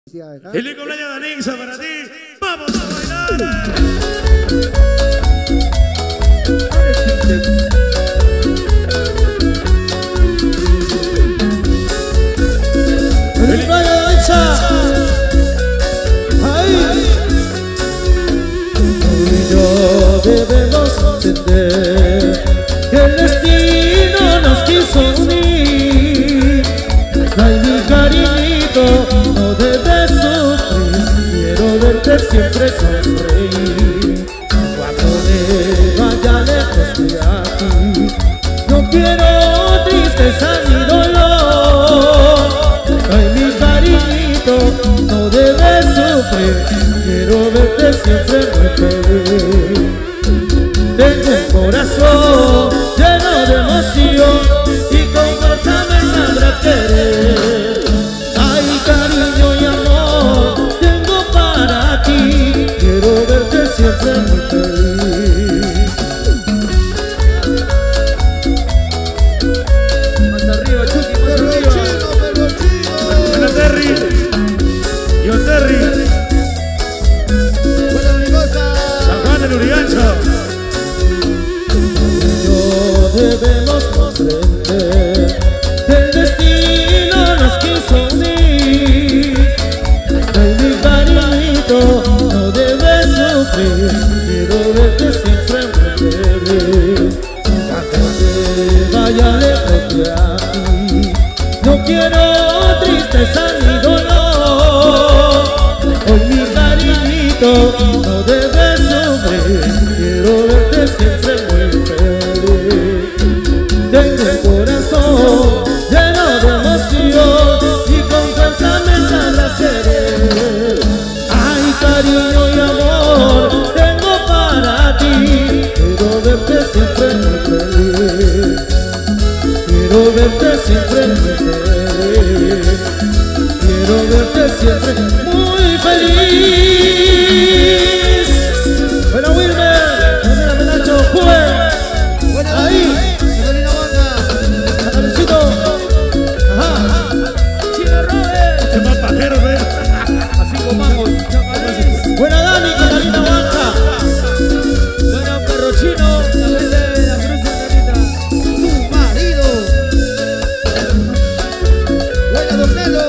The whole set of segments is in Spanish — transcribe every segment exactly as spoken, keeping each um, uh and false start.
Feliz cumpleaños, Danixa, para ti. ¡Vamos a bailar! ¡Feliz cumpleaños, Danixa! ¡Ay! Tú y yo debemos entender que el destino nos quiso unir. Ay, mi cariñito, no debes sufrir. Quiero verte siempre sonreír. Cuando me vaya lejos de aquí, no quiero tristeza ni dolor. Ay, mi cariñito, no debes sufrir. Quiero verte siempre muy feliz. Tengo un corazón lleno de emoción y con fuerza me sabrás querer. Ay, cariño y amor tengo para ti. Quiero verte siempre muy feliz. Más arriba, Chucky, más arriba. Buena Terry. Yo Terry. Buena amigosa. San Juan del Urigancho. Debemos comprender que el destino nos quiso unir. Ay, mi cariñito, no debes sufrir. Quiero verte siempre muy feliz. Cuando te vaya lejos de aquí, no quiero tristeza ni dolor. Ay, mi cariñito, no debes sufrir. Quiero verte siempre muy feliz. Tengo un corazón lleno de emoción y con fuerza me sabrás querer. Ay, cariño y amor tengo para ti. Quiero verte siempre muy feliz. Quiero verte siempre muy feliz. Quiero verte siempre muy feliz. Bueno, Wilmer, Wilmer Amenacho, Juez. Ahí. Buena Dani, Catalina Baja. Buena Perrochino, la gente de la Cruz Margarita. Tu marido. Buena Donelo.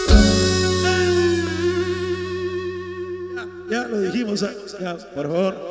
Ya, ya lo dijimos. Ya, por favor.